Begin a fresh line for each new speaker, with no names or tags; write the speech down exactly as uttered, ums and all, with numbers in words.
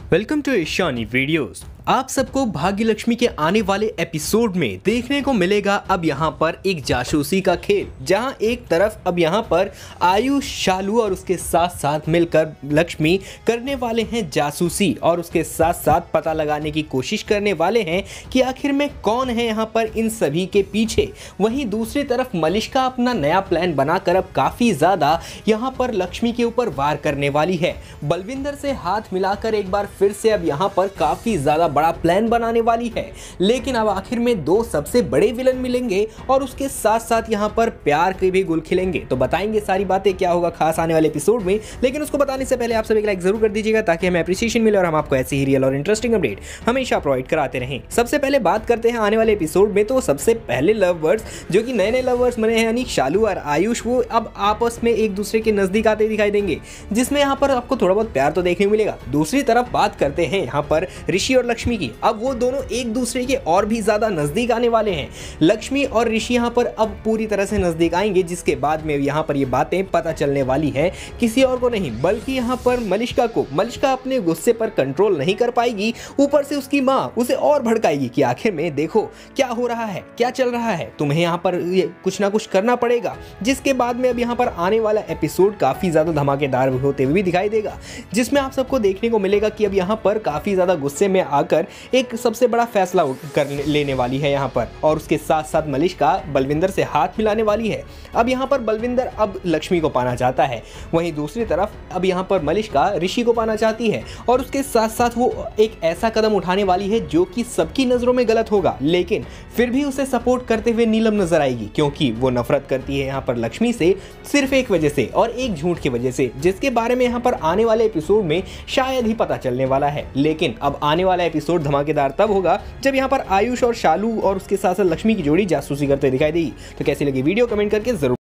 Welcome to Ishani videos. आप सबको भाग्य लक्ष्मी के आने वाले एपिसोड में देखने को मिलेगा अब यहाँ पर एक जासूसी का खेल, जहाँ एक तरफ अब यहाँ पर आयुष, शालू और उसके साथ साथ मिलकर लक्ष्मी करने वाले हैं जासूसी और उसके साथ साथ पता लगाने की कोशिश करने वाले हैं कि आखिर में कौन है यहाँ पर इन सभी के पीछे। वहीं दूसरी तरफ मलिष्का अपना नया प्लान बनाकर अब काफ़ी ज़्यादा यहाँ पर लक्ष्मी के ऊपर वार करने वाली है। बलविंदर से हाथ मिलाकर एक बार फिर से अब यहाँ पर काफ़ी ज़्यादा बड़ा प्लान बनाने वाली है, लेकिन अब आखिर में दो सबसे बड़े विलन मिलेंगे और उसके साथ साथ यहाँ पर प्यार के भी गुल खिलेंगे। तो बताएंगे सारी बातें, क्या होगा खास आने वाले एपिसोड में। लेकिन उसको बताने से पहले आप सभी एक लाइक जरूर कर दीजिएगा ताकि हमें अप्रिसिएशन मिले और हम आपको ऐसी ही रियल और इंटरेस्टिंग अपडेट हमेशा प्रोवाइड कराते रहें। सबसे पहले बात करते हैं आने वाले एपिसोड में, तो सबसे पहले लव बर्ड्स जो कि नए नए लव बर्ड्स बने हैं यानी शालू और आयुष, वो अब आपस में एक दूसरे के नजदीक आते दिखाई देंगे, जिसमें यहाँ पर आपको थोड़ा बहुत प्यार तो देखने को मिलेगा। दूसरी तरफ बात करते हैं यहाँ पर ऋषि और लक्ष्मी की। अब वो दोनों एक दूसरे के और भी ज्यादा नजदीक आने वाले हैं। लक्ष्मी और ऋषि यहाँ पर अब पूरी तरह से नजदीक आएंगे, जिसके बाद में यहाँ पर ये बातें पता चलने वाली है किसी और को नहीं बल्कि यहाँ पर मलिष्का को। मलिष्का अपने गुस्से पर कंट्रोल नहीं कर पाएगी, ऊपर से उसकी माँ उसे और भड़काएगी कि आखिर में देखो क्या हो रहा है, क्या चल रहा है, तुम्हें यहाँ पर ये कुछ ना कुछ करना पड़ेगा। जिसके बाद में अब यहाँ पर आने वाला एपिसोड काफी ज्यादा धमाकेदार होते हुए भी दिखाई देगा, जिसमें आप सबको देखने को मिलेगा कि अब यहाँ पर काफी ज्यादा गुस्से में आकर एक सबसे बड़ा फैसला कर लेने वाली है यहाँ पर, और उसके साथ साथ मलिष्का बलविंदर से हाथ मिलाने वाली है। अब यहाँ पर बलविंदर अब लक्ष्मी को पाना चाहता है, वहीं दूसरी तरफ अब यहाँ पर मलिष्का ऋषि को पाना चाहती है, और उसके साथ साथ वो एक ऐसा कदम उठाने वाली है जो कि सबकी नजरों में गलत होगा, लेकिन फिर भी उसे सपोर्ट करते हुए नीलम नजर आएगी, क्योंकि वो नफरत करती है यहाँ पर लक्ष्मी से सिर्फ एक वजह से और एक झूठ की वजह से, जिसके बारे में यहाँ पर आने वाले एपिसोड में शायद ही पता चलने वाला है। लेकिन अब आने वाला एपिसोड धमाकेदार तब होगा जब यहाँ पर आयुष और शालू और उसके साथ साथ लक्ष्मी की जोड़ी जासूसी करते दिखाई देगी। तो कैसी लगी वीडियो कमेंट करके जरूर